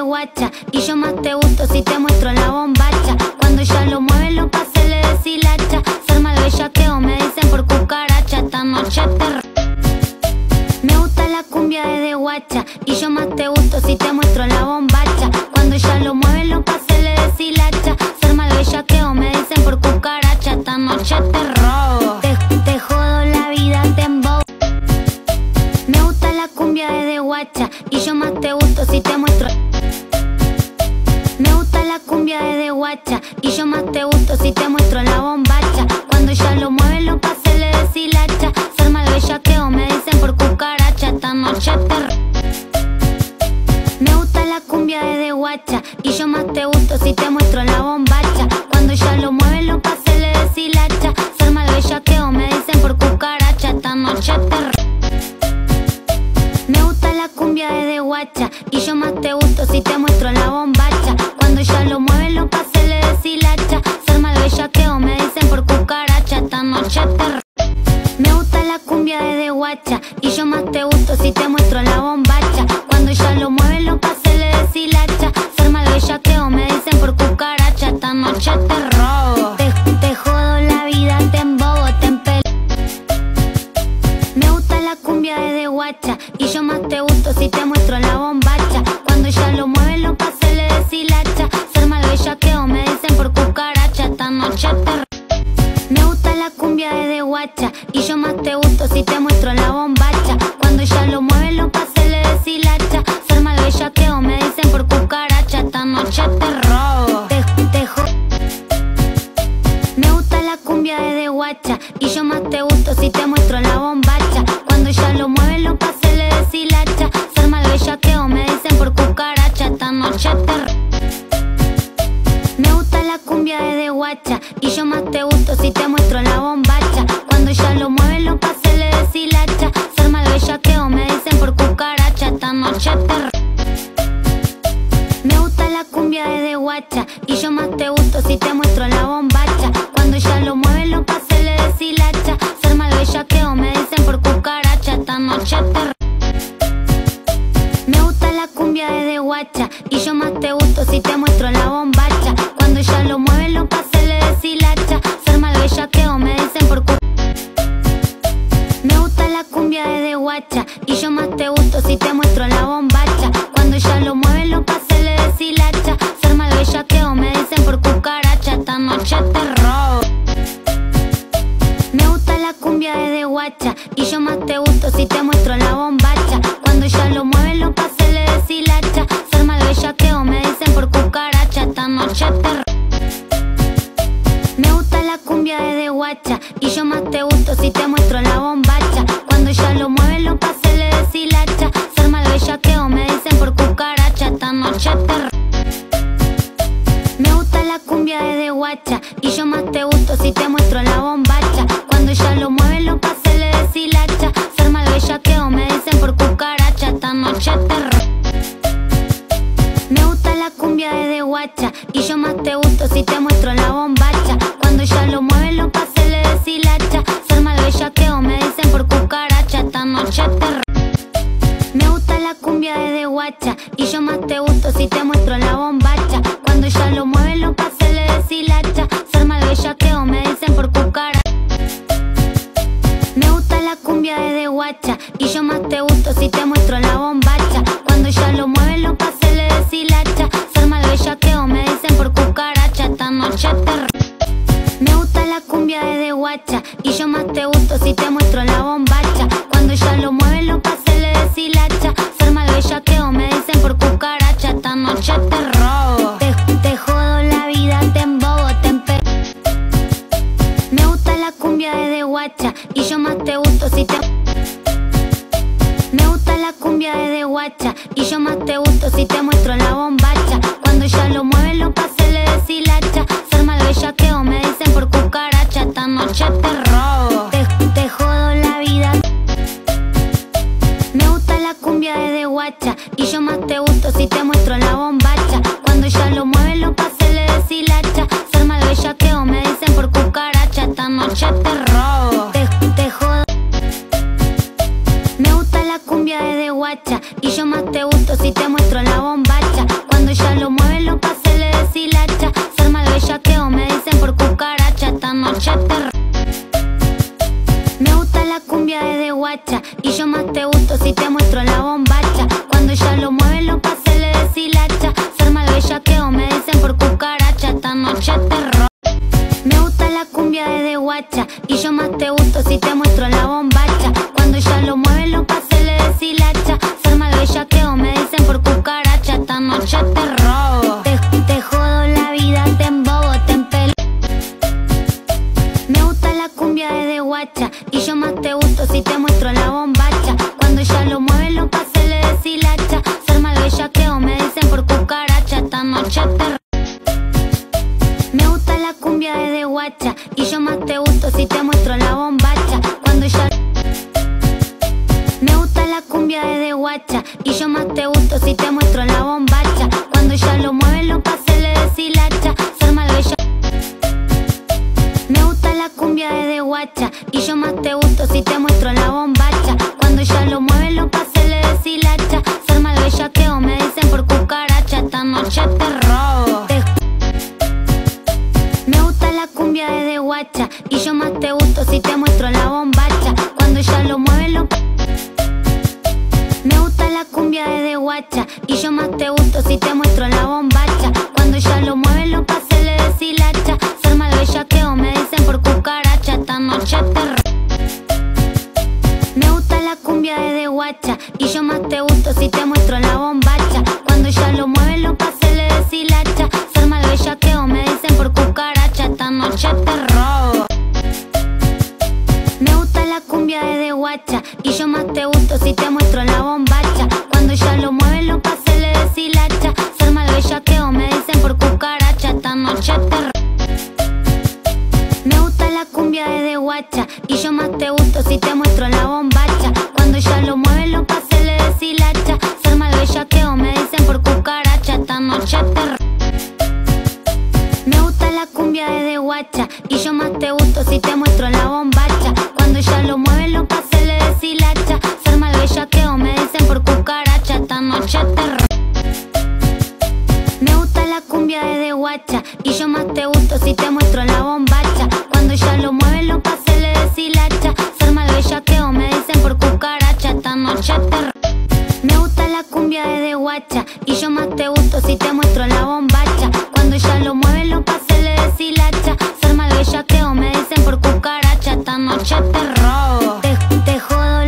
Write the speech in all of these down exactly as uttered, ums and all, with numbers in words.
guacha. Y yo más te gusto si te muestro la bombacha. Cuando ella lo mueve los pases le deshilacha. Se arma el bellaqueo, me dicen por cucaracha. Esta noche te... Me gusta la cumbia desde guacha. Y yo más te gusto si te muestro la bombacha. Cuando ella lo mueve los pases le deshilacha. Se arma el bellaqueo, me dicen por cucaracha. Esta noche te robo, te, te jodo la vida, te embobo. Me gusta la cumbia desde guacha. Y yo más te gusto si te muestro. Me gusta la cumbia desde guacha. Y yo más te gusto si te muestro la bombacha. Cuando ella lo mueve los pases le deshilacha. Se arma el bellaqueo, me dicen por cucaracha. Esta noche te... Me gusta la cumbia desde guacha. Y yo más te gusto si te muestro la bombacha. Cuando ella lo mueve los pases le deshilacha. Se arma el bellaqueo, me dicen por cucaracha. Esta noche te... Me gusta la cumbia desde guacha. Y yo más te gusto si te muestro la bombacha. Cuando ella lo mueve los pases le deshilacha. Se arma el bellaqueo, me dicen por cucaracha. Esta noche te... Me gusta la cumbia desde guacha. Y yo más te gusto si te muestro la bombacha. Cuando ella lo mueve los pases le deshilacha. Se arma el bellaqueo, me dicen por cucaracha. Esta noche te robo, te, te jodo la vida, te embobo, te empel. Me gusta la cumbia desde guacha. Y yo más te gusto si te muestro la bombacha. Cuando ella lo mueve los pases le deshilacha. Se arma el bellaqueo, me dicen por cucaracha. Esta noche te... Me gusta la cumbia desde guacha. Y yo más te gusto si te muestro la bombacha. Cuando ella lo mueve los pases le deshilacha. Se arma el bellaqueo, me dicen por cucaracha. Esta noche te robo, te, te jodo. Me gusta la cumbia desde guacha. Y yo más te gusto si te muestro la bombacha. Cuando ella lo mueve los pases le deshilacha. Se arma el bellaqueo, me dicen por cucaracha. Esta noche te... Me gusta la cumbia desde guacha. Y yo más te gusto si te muestro la bombacha. Cuando ella lo mueve los pases le deshilacha. Se arma el bellaqueo, me dicen por cucaracha. Esta noche te... Me gusta la cumbia desde guacha. Y yo más te gusto si te muestro la bombacha. Cuando ella lo mueve los pases le deshilacha. Se arma el bellaqueo, me dicen por cucaracha. Esta noche te... Me gusta la cumbia desde guacha. Y yo más te gusto si te muestro la bombacha. Cuando ella lo mueve los pases le deshilacha. Se arma el bellaqueo, me dicen por cu... Me gusta la cumbia desde guacha. Y yo más te gusto si te muestro la bombacha. Cuando ella lo mueve los pases le deshilacha. Se arma el bellaqueo, me dicen por cucaracha. Esta noche te robo. Me gusta la cumbia desde guacha. Y yo más te gusto si te muestro la bombacha. Cuando ella lo mueve los pases le deshilacha. Se arma el bellaqueo, me dicen por cucaracha. Esta noche te... Me gusta la cumbia desde guacha. Y yo más te gusto si te muestro la bombacha. Cuando ella lo mueve los pases le deshilacha. Se arma el bellaqueo, me dicen por cucaracha. Esta noche te... Me gusta la cumbia desde guacha. Y yo más te gusto si te muestro la bombacha. Cuando ella lo mueve los pases le deshilacha. Se arma el bellaqueo, me dicen por cucaracha. Esta noche te... Me gusta la cumbia desde guacha. Y yo más te gusto si te muestro la bombacha. Cuando ella lo mueve los pases le deshilacha. Se arma el bellaqueo, me dicen por cucaracha. Esta noche te... Me gusta la cumbia desde guacha. Y yo más te gusto si te muestro la bombacha. Cuando ella lo mueve los pases le deshilacha. Se arma el bellaqueo, me dicen por cucaracha. Me gusta la cumbia desde guacha. Y yo más te gusto si te muestro la bombacha. Cuando ella lo mueve los pases le deshilacha. Se arma el bellaqueo, me dicen por cucaracha. Esta noche te... Me gusta la cumbia desde guacha. Y yo más te gusto si te muestro la bombacha. Cuando ella lo mueve los pases le deshilacha. Se arma el bellaqueo, me dicen por cucaracha. Esta noche te robo, te, te jodo la vida, te embobo, te empe... Me gusta la cumbia desde guacha. Y yo más te gusto si te... Me gusta la cumbia desde guacha. Y yo más te gusto si te muestro la bombacha. Cuando ella lo mueve los pases le deshilacha. Se arma el bellaqueo, me dicen por cucaracha. Esta noche te robo, te, te jodo la vida. Me gusta la cumbia desde guacha. Y yo más te gusto si te muestro la bombacha. Cuando ella lo mueve los pases le deshilacha. Se arma el bellaqueo, me dicen por cucaracha. Esta noche te robo, te, te jodo. Me gusta la cumbia desde guacha. Y yo más te gusto si te muestro la bombacha. Cuando Cuando ella lo mueve lo pase le deshilacha. Se arma el bellaqueo, me dicen por cucaracha. Esta noche te me gusta la cumbia de guacha y yo más te gusto si te muestro la bombacha. Cuando ella lo mueve lo pase le deshilacha. Se arma el bellaqueo, me dicen por cucaracha. Esta noche te ro me gusta la cumbia de guacha y yo más te gusto si te muestro la bombacha. Cuando ella lo mueve lo pase le deshilacha. Se arma el bellaqueo, me dicen por cucaracha. Esta noche te robo, te, te jodo la vida, te embobo, te empelo. Me gusta la cumbia de guacha y yo más te gusto si te muestro la bombacha. Cuando ella lo mueve lo pase le deshilacha. Se arma el bellaqueo, me dicen por cucaracha. Esta noche te me gusta la cumbia de guacha y yo más te gusto si te muestro la bombacha. Cuando ella me gusta la cumbia de guacha y yo más te gusto si te muestro la bombacha. Cuando ella lo mueve lo pase le deshilacha. Se arma el bella me gusta la cumbia de guacha y yo más te gusto si te muestro la bombacha. Cuando ella lo mueve lo pase le deshilacha. Se arma el bellaqueo, me dicen por cucaracha. Esta noche te robo, te me gusta la cumbia de guacha y yo más te gusto si te muestro la bombacha. Cuando ella lo mueve lo me gusta la cumbia de guacha y yo más te gusto si te muestro la bombacha. Cuando ella lo mueve lo pase le deshilacha. Se arma el bellaqueo, me dicen por cucaracha. Esta noche te me gusta la cumbia de guacha y yo más te gusto si te muestro la bombacha. Cuando ella lo mueve lo pase le deshilacha. Se arma el bellaqueo, me dicen por cucaracha. Esta noche te robo. Me gusta la cumbia de guacha y yo más te gusto si te muestro la bombacha. Cuando ella lo mueve lo pase le deshilacha. Se arma el bellaqueo, me dicen por cucaracha. Esta noche te me gusta la cumbia de guacha y yo más te gusto si te muestro la bombacha. Cuando ella lo mueve lo pase le deshilacha. Se arma el bellaqueo, me dicen por cucaracha. Esta noche te me gusta la cumbia de guacha y yo más te gusto si te muestro la bombacha. Cuando ella lo mueve lo pase le deshilacha. Se arma el bellaqueo, me dicen por cucaracha. Esta noche te me gusta la cumbia de guacha y yo más te gusto si te muestro la bombacha. Cuando ella lo mueve lo pase le deshilacha. Se arma el bellaqueo, me dicen por cucaracha. Esta noche te me gusta la cumbia de guacha y yo más te gusto si te muestro la bombacha. Cuando ella lo mueve lo pase le deshilacha. Se arma el bellaqueo, me dicen por cucaracha. Esta noche te robo, te, te jodo.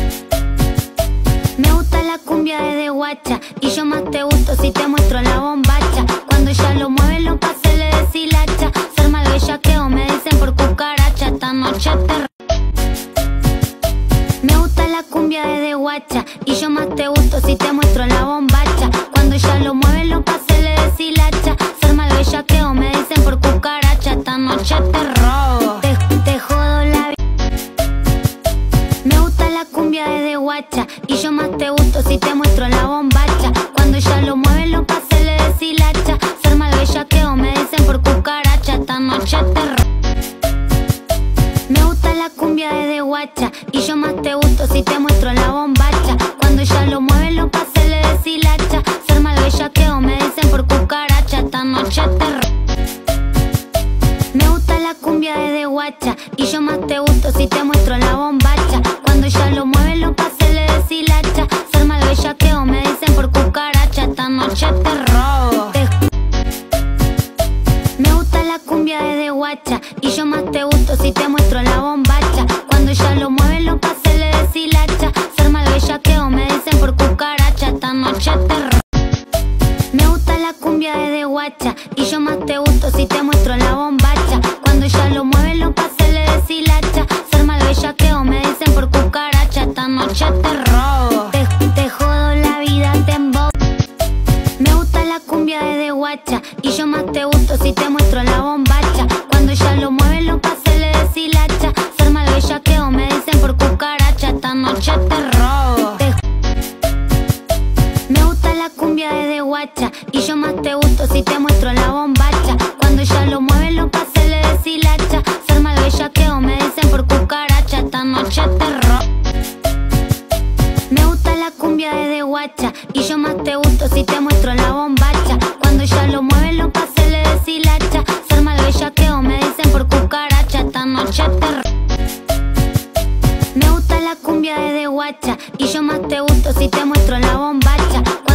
Me gusta la cumbia de guacha y yo más te gusto si te muestro la bombacha. Cuando ella lo mueve lo pase le deshilacha. Se arma el bellaqueo, me dicen por cucaracha. Esta noche te me gusta la cumbia de guacha y yo más te gusto si te muestro la bombacha. Cuando ella lo mueve lo pase le deshilacha. Se arma el bellaqueo, me dicen por cucaracha. Esta noche te robo, te, te jodo la me gusta la cumbia de guacha y yo más te gusto si te muestro la bombacha. Cuando ella lo mueve lo pase le deshilacha. Se arma el bellaqueo, me dicen por cucaracha. Esta noche te me gusta la cumbia de guacha y yo más te gusto si te muestro la bombacha. Cuando ella lo mueve lo pase le deshilacha. Se arma el bellaqueo, me dicen por cucaracha. Esta noche te me gusta la cumbia de guacha y yo más te gusto si te muestro la bombacha. Cuando ella lo mueve lo pase le deshilacha. Se arma el bellaqueo, me dicen por cucaracha. Esta noche te robo, te me gusta la cumbia de guacha y yo más te gusto si te muestro la bombacha. Cuando ella lo mueve lo pase le deshilacha. Se arma el bellaqueo, me dicen por cucaracha. Esta noche te me gusta la cumbia de guacha y yo más te gusto si te muestro la bombacha. Cuando ella lo mueve lo pase le deshilacha. Se arma el bellaqueo, me dicen por cucaracha. Esta noche te robo, te, te jodo la vida, te embobo. Me gusta la cumbia de guacha y yo más te gusto si te muestro la bombacha. Cuando ella lo mueve lo pase le deshilacha. Se arma el bellaqueo, me dicen por cucaracha. Esta noche te robo, te me gusta la cumbia de guacha y yo más te gusto si te muestro la bombacha. Cuando ella lo mueve lo pase le deshilacha. Se arma el bellaqueo, me dicen por cucaracha. Esta noche te robo. Me gusta la cumbia de guacha guacha y yo más te gusto si te muestro la bombacha. Cuando ella lo mueve los pases le deshilacha. Se arma el bellaqueo, me dicen por cucaracha. Esta noche te r... Me gusta la cumbia desde guacha y yo más te gusto si te muestro la bombacha.